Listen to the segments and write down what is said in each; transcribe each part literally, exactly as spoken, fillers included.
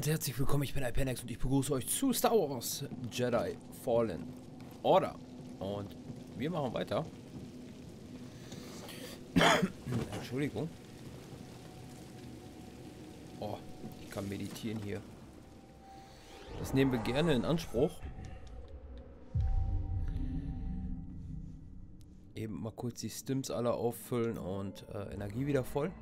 Und herzlich willkommen, ich bin Ipenex und ich begrüße euch zu Star Wars Jedi Fallen Order. Und wir machen weiter. Entschuldigung. Oh, ich kann meditieren hier. Das nehmen wir gerne in Anspruch. Eben mal kurz die Stims alle auffüllen und äh, Energie wieder voll.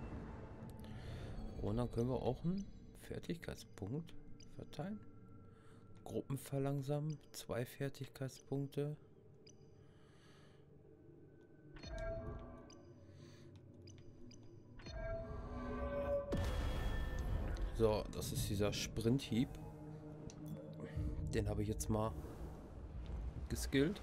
Und dann können wir auch einen Fertigkeitspunkt verteilen. Gruppen verlangsamen, zwei Fertigkeitspunkte. So, das ist dieser Sprinthieb. Den habe ich jetzt mal geskillt.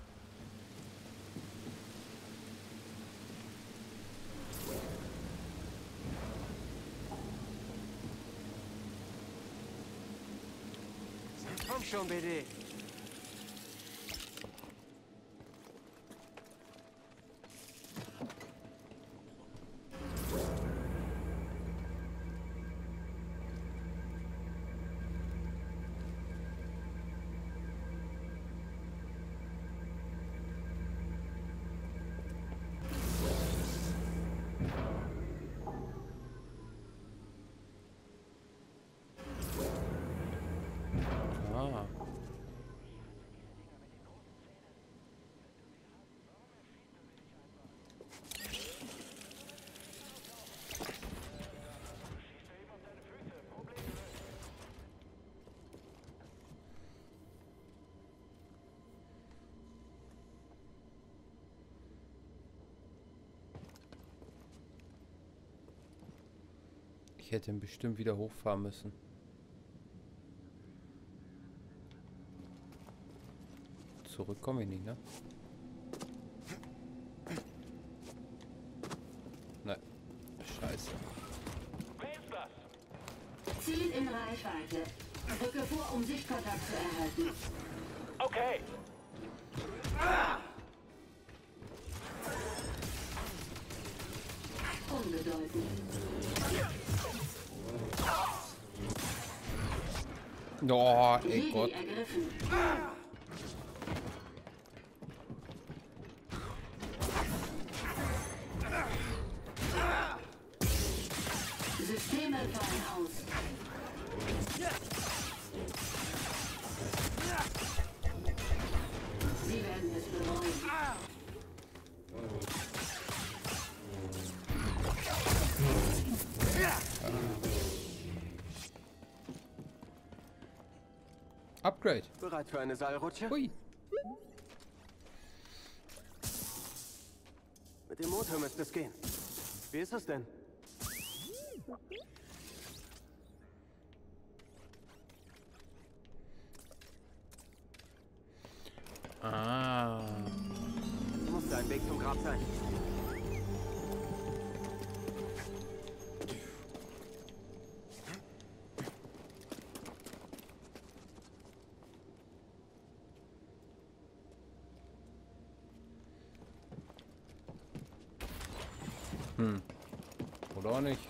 Komm schon, B D. Ah. Ich hätte ihn bestimmt wieder hochfahren müssen. Zurück komme ich nicht, ne? Nein. Scheiße. Ziel in Reichweite. Drücke vor, um Sichtkontakt zu erhalten. Okay. Unbedeutend. Oh, ey Jedi Gott. ergriffen. Systeme fallen aus. Sie werden es bereuen. Upgrade. Bereit für eine Seilrutsche? Hui. Mit dem Motor müsste es gehen. Wie ist es denn? Ah. Muss da ein Weg zum Grab sein. Hm. Oder auch nicht.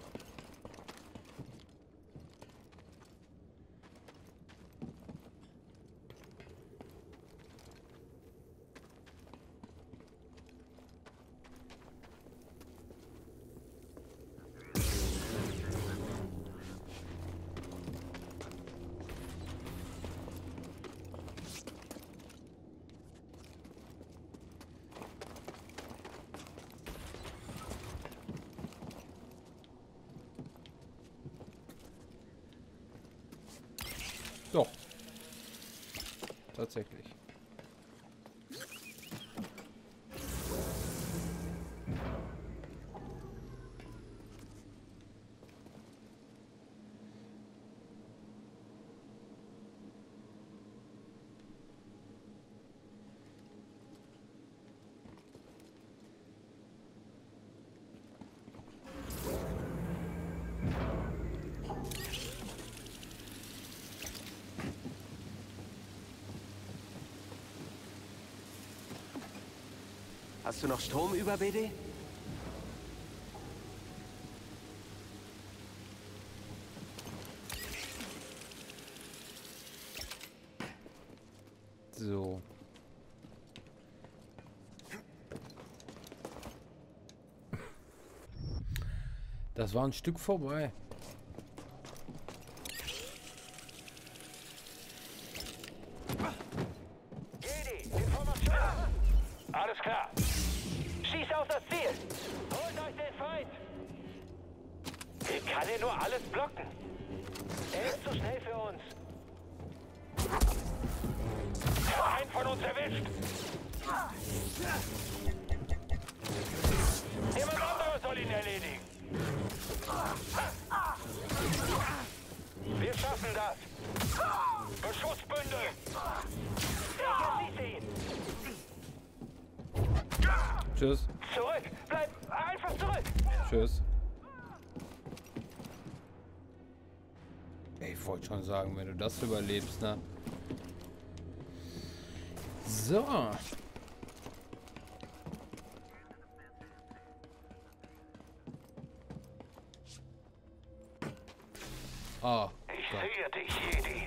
Doch. Tatsächlich. Hast du noch Strom über, B D? So. Das war ein Stück vorbei. Jedi, Information! Alles klar. Schieß auf das Ziel. Holt euch den Feind. Wie kann er nur alles blocken? Er ist zu schnell für uns. Er hat einen von uns erwischt. Jemand anderes soll ihn erledigen. Wir schaffen das. Beschussbündel. Ich erschieße ihn. Tschüss. Zurück. Bleib einfach zurück. Tschüss. Ich wollte schon sagen, wenn du das überlebst, ne? So. Ah. Ich Gott. sehe dich, Jedi.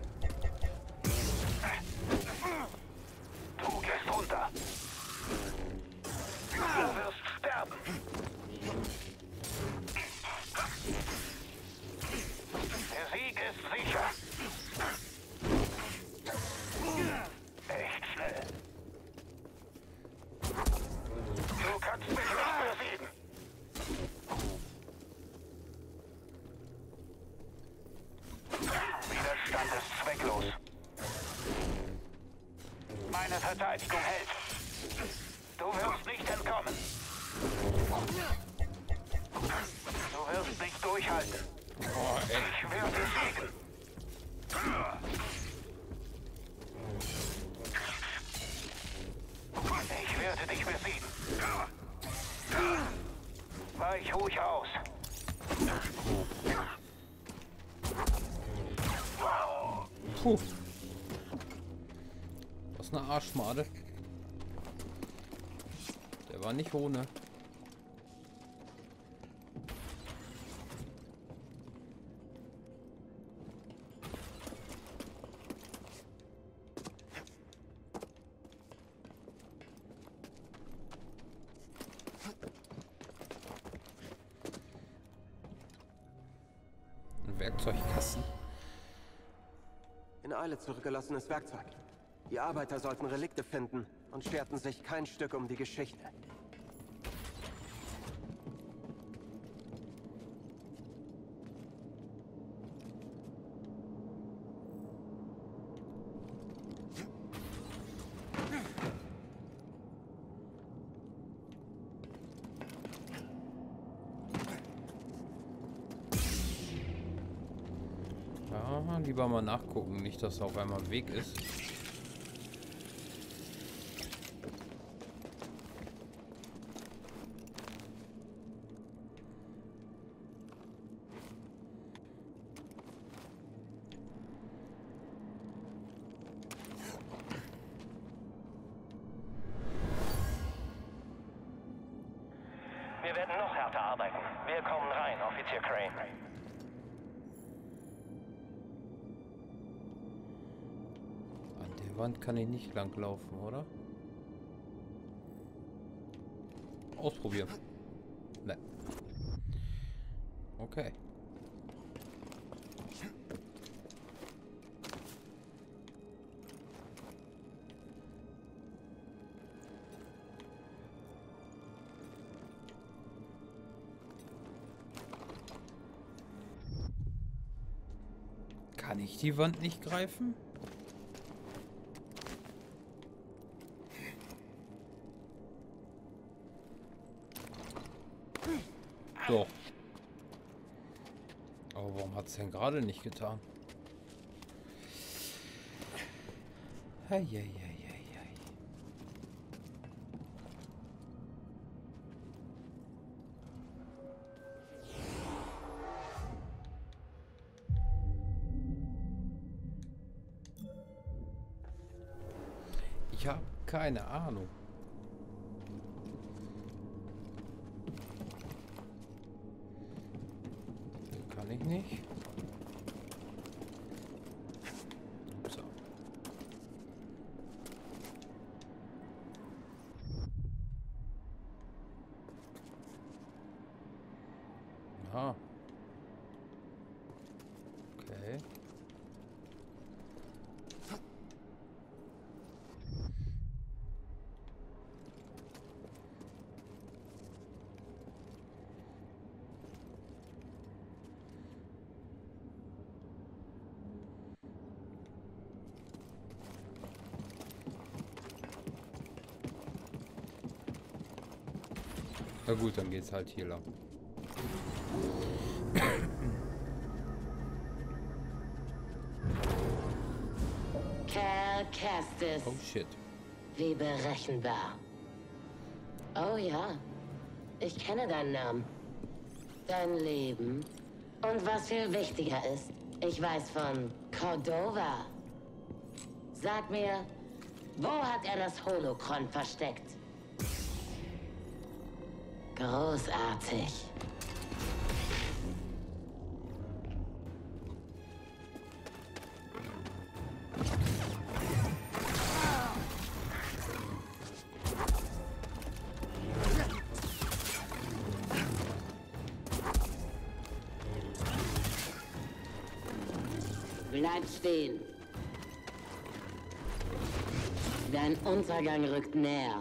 Du gehst runter. Du wirst sterben. Der Sieg ist sicher. Echt schnell. Du kannst mich nicht besiegen. Widerstand ist zwecklos. Meine Verteidigung hält. Du wirst nicht entkommen. Du wirst nicht durchhalten. Oh, ey. Ich werde siegen. Ich werde dich besiegen. Weich ruhig aus. Puh. Was eine Arschmade. Der war nicht ohne. Ein Werkzeugkasten. In Eile zurückgelassenes Werkzeug. Die Arbeiter sollten Relikte finden und scherten sich kein Stück um die Geschichte. Ja, lieber mal nachgucken, nicht, dass er auf einmal im Weg ist. Wir werden noch härter arbeiten. Wir kommen rein, Offizier Crane. An der Wand kann ich nicht lang laufen, oder? Ausprobieren. Ne. Okay. Kann ich die Wand nicht greifen? Doch. Aber warum hat es denn gerade nicht getan? Heieieiei. Ich habe keine Ahnung. Kann ich nicht. So. Aha. Okay. Na gut, dann geht's halt hier lang. Cal Kestis. Oh shit. Wie berechenbar. Oh ja, ich kenne deinen Namen. Dein Leben. Und was viel wichtiger ist, ich weiß von Cordova. Sag mir, wo hat er das Holocron versteckt? Großartig. Bleib stehen. Dein Untergang rückt näher.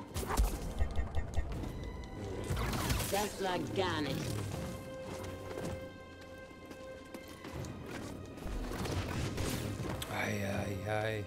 Das war gar nicht. Ei, ei, ei.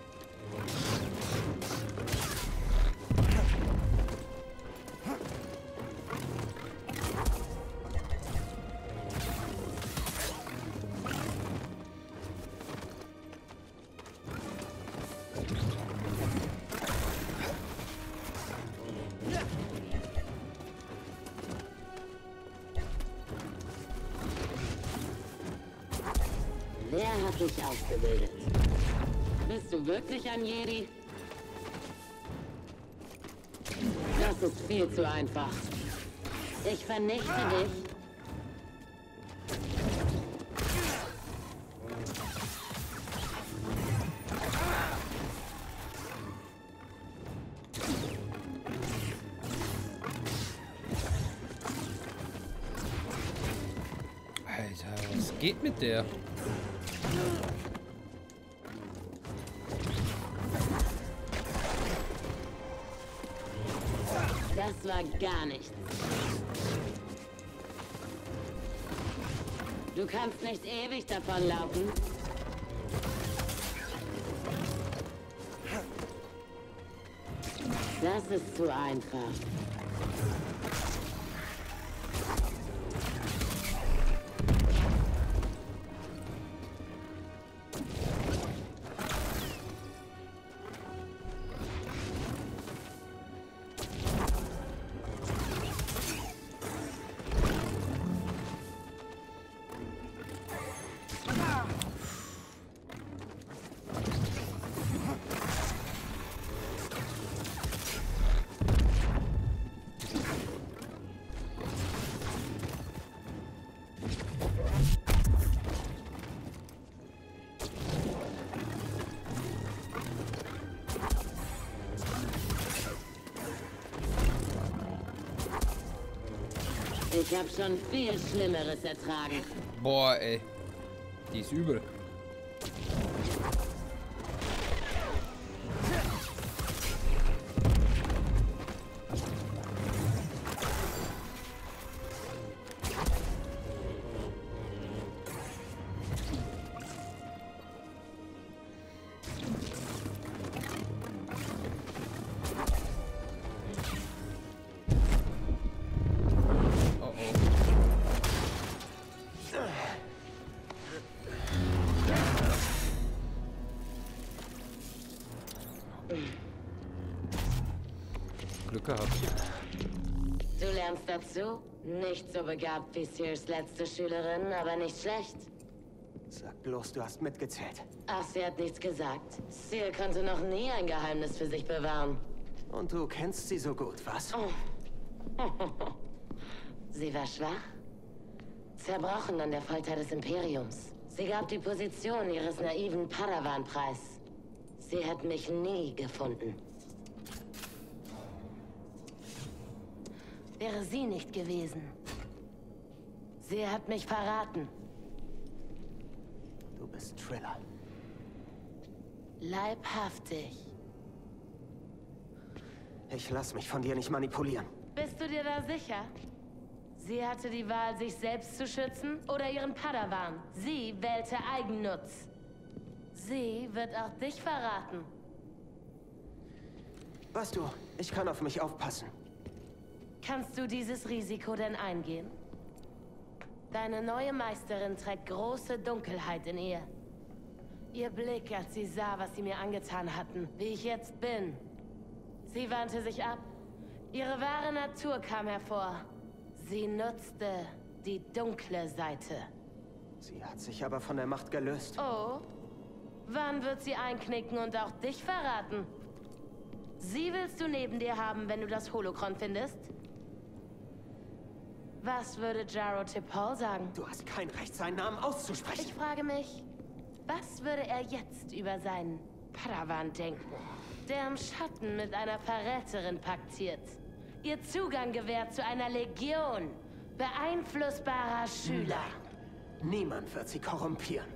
Wer hat dich ausgebildet? Bist du wirklich ein Jedi? Das ist viel zu einfach. Ich vernichte dich. Alter, was geht mit der? Das war gar nichts. Du kannst nicht ewig davonlaufen. Das ist zu einfach. Ich habe schon viel Schlimmeres ertragen. Boah, ey. Die ist übel. Glück gehabt. Du lernst dazu? Nicht so begabt wie Sears letzte Schülerin, aber nicht schlecht. Sag bloß, du hast mitgezählt. Ach, sie hat nichts gesagt. Sear konnte noch nie ein Geheimnis für sich bewahren. Und du kennst sie so gut, was? Oh. Sie war schwach, zerbrochen an der Folter des Imperiums. Sie gab die Position ihres naiven Padawan preis. Sie hat mich nie gefunden. Wäre sie nicht gewesen. Sie hat mich verraten. Du bist Triller. Leibhaftig. Ich lass mich von dir nicht manipulieren. Bist du dir da sicher? Sie hatte die Wahl, sich selbst zu schützen oder ihren Padawan. Sie wählte Eigennutz. Sie wird auch dich verraten. Weißt du, ich kann auf mich aufpassen. Kannst du dieses Risiko denn eingehen? Deine neue Meisterin trägt große Dunkelheit in ihr. Ihr Blick, als sie sah, was sie mir angetan hatten, wie ich jetzt bin. Sie wandte sich ab. Ihre wahre Natur kam hervor. Sie nutzte die dunkle Seite. Sie hat sich aber von der Macht gelöst. Oh? Wann wird sie einknicken und auch dich verraten? Sie willst du neben dir haben, wenn du das Holocron findest? Was würde Jaro T'Pol sagen? Du hast kein Recht, seinen Namen auszusprechen. Ich frage mich, was würde er jetzt über seinen Padawan denken, der im Schatten mit einer Verräterin paktiert, ihr Zugang gewährt zu einer Legion beeinflussbarer Schüler? Nein. Niemand wird sie korrumpieren.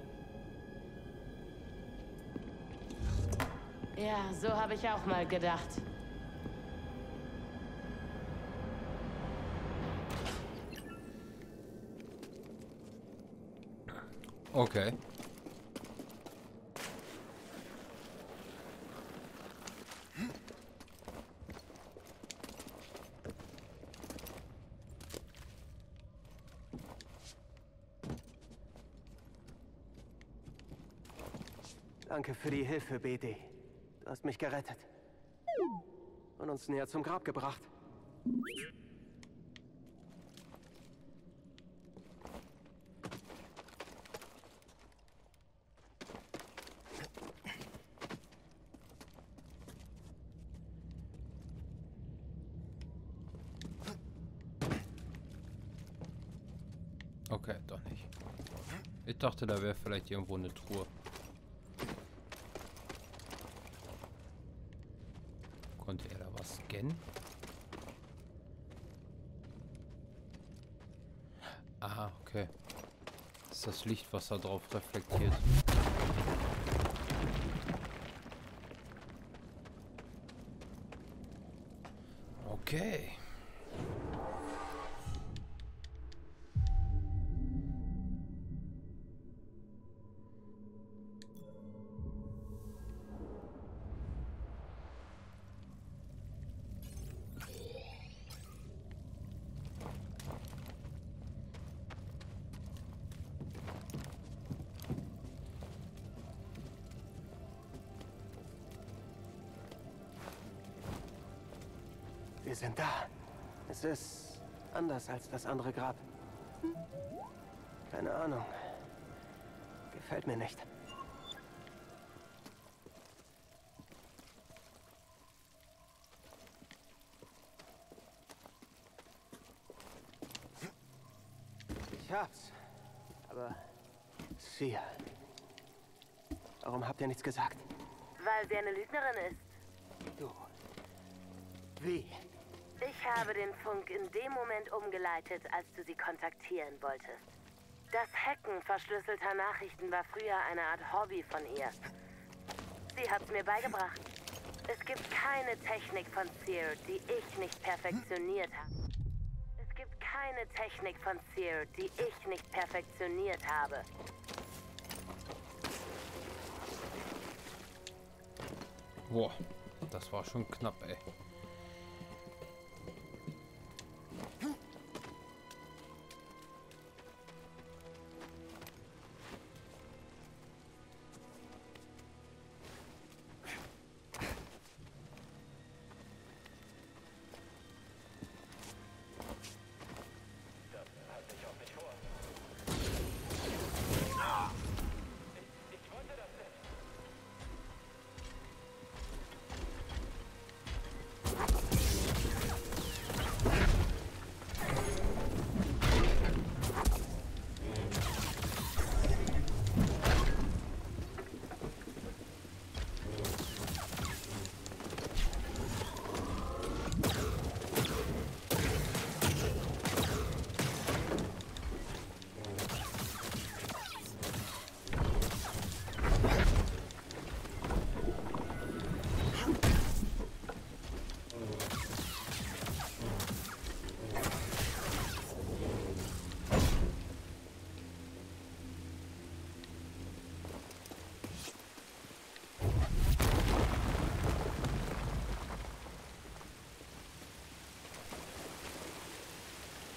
Ja, so habe ich auch mal gedacht. Okay. Danke für die Hilfe, B D. Du hast mich gerettet. Und uns näher zum Grab gebracht. Okay, doch nicht. Ich dachte, da wäre vielleicht irgendwo eine Truhe. Konnte er da was scannen? Ah, okay. Das ist das Licht, was da drauf reflektiert. Okay. Wir sind da. Es ist anders als das andere Grab. Keine Ahnung. Gefällt mir nicht. Ich hab's. Aber... Sia. Warum habt ihr nichts gesagt? Weil sie eine Lügnerin ist. Du. Wie? Ich habe den Funk in dem Moment umgeleitet, als du sie kontaktieren wolltest. Das Hacken verschlüsselter Nachrichten war früher eine Art Hobby von ihr. Sie hat's mir beigebracht. Es gibt keine Technik von Seer, die ich nicht perfektioniert habe. Es gibt keine Technik von Seer, die ich nicht perfektioniert habe. Boah, das war schon knapp, ey.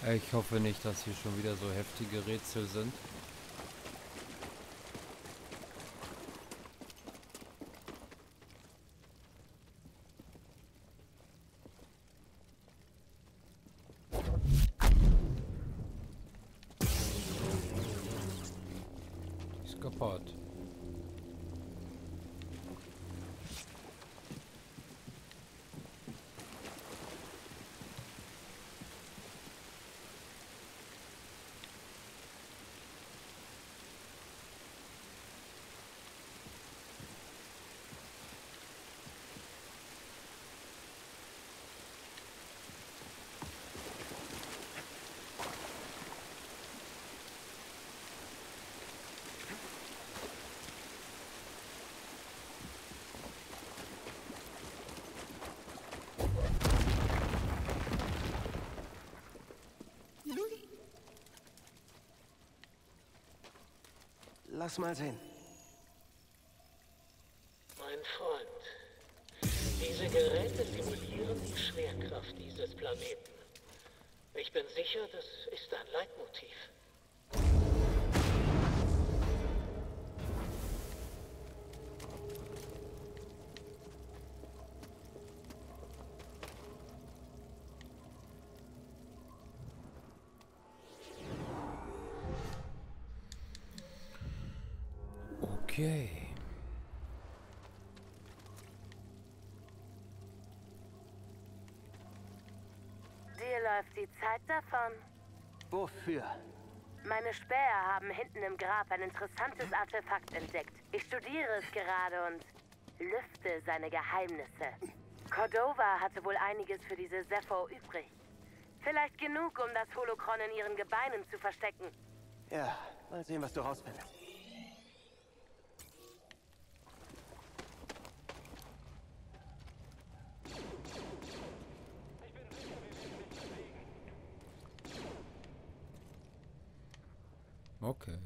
Ich hoffe nicht, dass hier schon wieder so heftige Rätsel sind. Ist kaputt. Lass mal sehen. Mein Freund, diese Geräte simulieren die Schwerkraft dieses Planeten. Ich bin sicher, das ist ein Leitmotiv. Okay. Dir läuft die Zeit davon. Wofür? Meine Späher haben hinten im Grab ein interessantes Artefakt entdeckt. Ich studiere es gerade und lüfte seine Geheimnisse. Cordova hatte wohl einiges für diese Zepho übrig. Vielleicht genug, um das Holokron in ihren Gebeinen zu verstecken. Ja, mal sehen, was du rausfindest. Okay.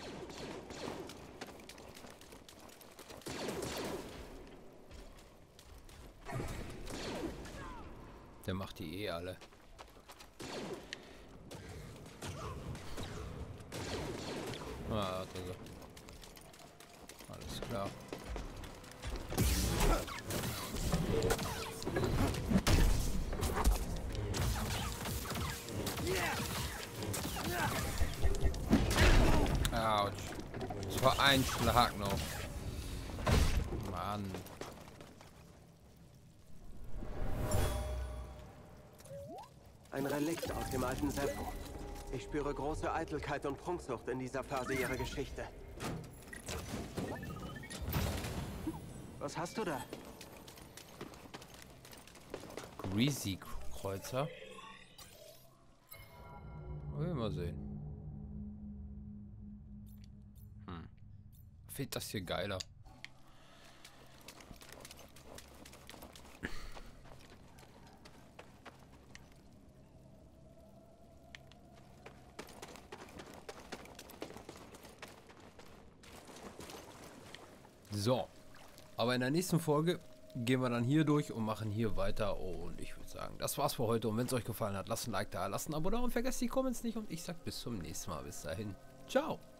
Der macht die eh alle. Ah, da so. Alles klar. Autsch. Das war ein Schlag noch. Mann. Ein Relikt aus dem alten Zepho. Ich spüre große Eitelkeit und Prunksucht in dieser Phase ihrer Geschichte. Was hast du da? Greasy Kreuzer. Wollen wir mal sehen. Hm. Fehlt das hier geiler. So, aber in der nächsten Folge gehen wir dann hier durch und machen hier weiter. Und ich würde sagen, das war's für heute. Und wenn es euch gefallen hat, lasst ein Like da, lasst ein Abo da und vergesst die Comments nicht. Und ich sag bis zum nächsten Mal. Bis dahin. Ciao.